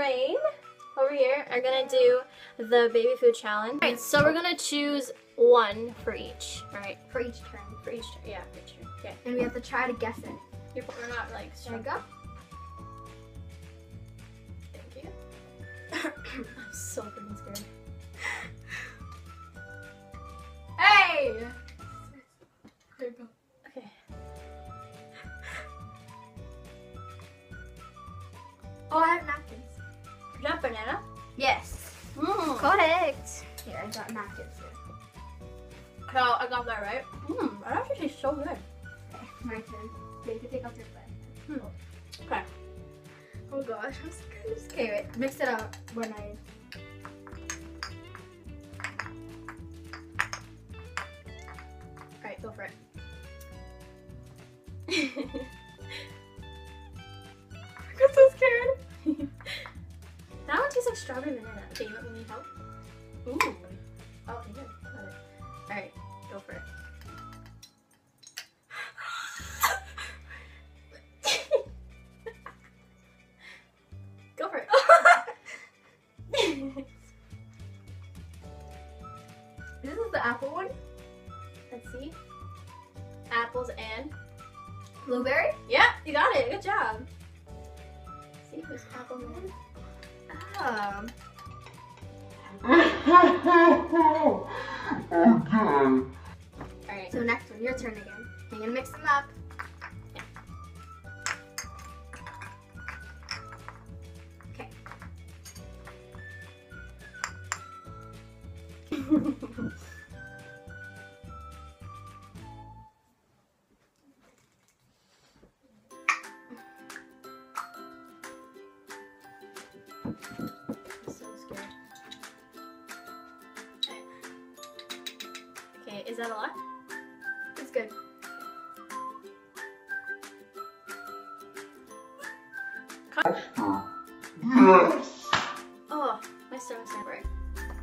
mine over here are gonna do the baby food challenge. Alright, so we're gonna choose one for each. Alright. For each turn. For each turn. Yeah, for each turn. Okay. And we have to try to guess it. We're not like There we go. Thank you. I'm so freaking scared. Hey! There you go. Okay. Oh, I have napkins. Is that banana? Yes. Mmm. Correct. Here, I got napkins here. So I got that right. Mmm. That actually tastes so good. Okay, my turn. You can take off your plate. Okay. Oh gosh, I'm scared. Okay, wait. Mix it up when I... Alright, go for it. I got so scared. That one tastes like strawberry banana. Okay, you want me to need help? Ooh. Oh, okay, good. Got it. Alright, go for it. Go for it. This is the apple one. Let's see. Apples and... Blueberry? Yeah, you got it. Good job. See, who's apple man? Alright. So next one, your turn again. I'm gonna mix them up. Okay. I'm so scared. Okay, is that a lot? It's good. Yes! Oh, my stomach's not right.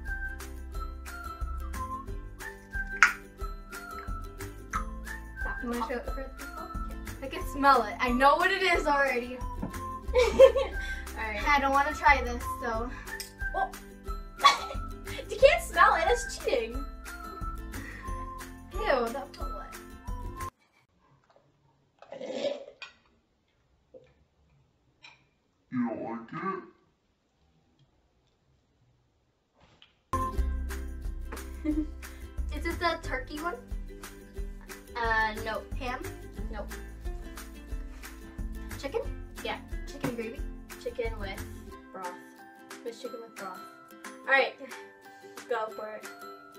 You wanna show it for people? I can smell it. I know what it is already. Alright. I don't want to try this, so. Oh. You can't smell it, that's cheating. Ew, that felt what? You don't like it? Is it the turkey one? No. Ham? Nope. Chicken? Yeah. Chicken gravy? Chicken with broth. It's chicken with broth. Alright. Go for it.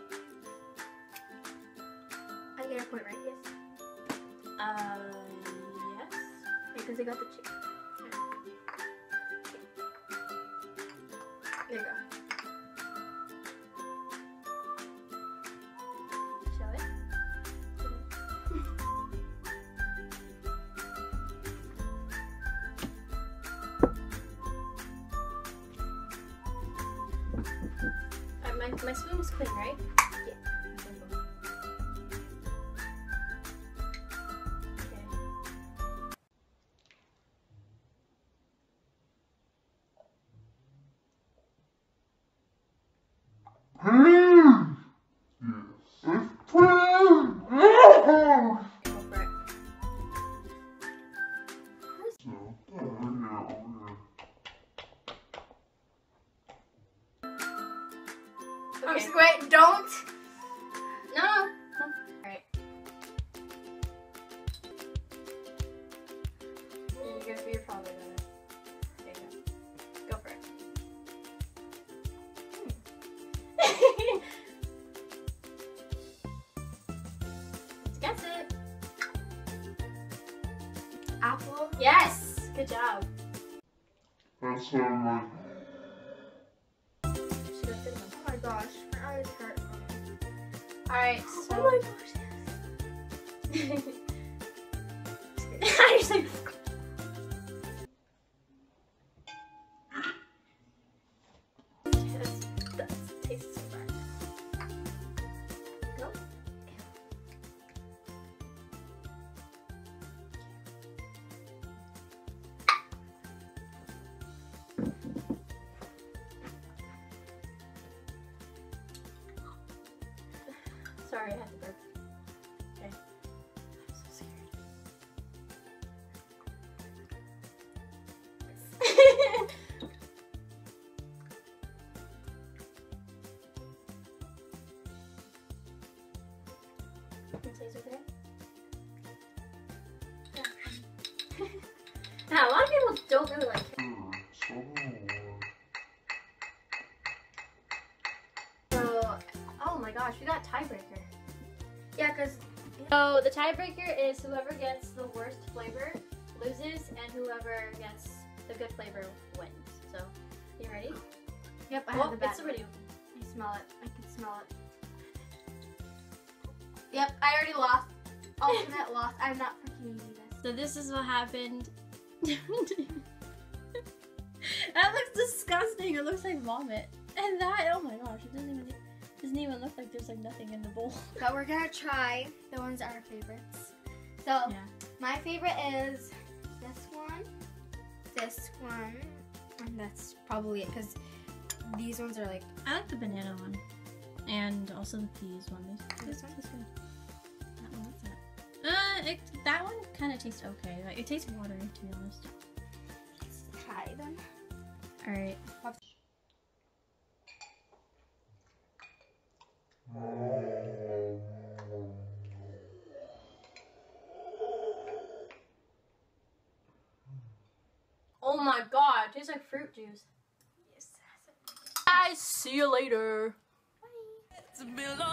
I get a point, right? Yes. Yes. Because I got the chicken. There you go. Show it. My spoon is clean, right? Yeah. Okay. Wait, don't. No. Alright. You're probably gonna. There you go. Go for it. Let's guess it. Apple. Yes! Good job. That's how my Should have been one. Oh my gosh, my eyes hurt. Alright, so. Oh my gosh. I was like, that tastes so bad. Go. Sorry, I had to burp. Okay. I'm so scared. It tastes okay? Now, a lot of people don't really like it. So, oh my gosh, we got tiebreaker. Yeah, because So the tiebreaker is whoever gets the worst flavor loses, and whoever gets the good flavor wins. So, you ready? yep, I Oh, have the bad it's already open. I smell it. I can smell it. Yep, I already lost. Ultimate loss. I'm not freaking eating this. So this is what happened. That looks disgusting. It looks like vomit. And that, oh my gosh, it doesn't even look like there's like nothing in the bowl. But we're gonna try the ones that are our favorites. So Yeah. my favorite is this one, and that's probably it because these ones are like I like the banana one. And also the peas one. This one? Tastes good. That one, what's that? That one kind of tastes okay. Like, it tastes watery, to be honest. let's try them. Alright. Oh my god, it tastes like fruit juice. Yes. Guys, see you later. Bye.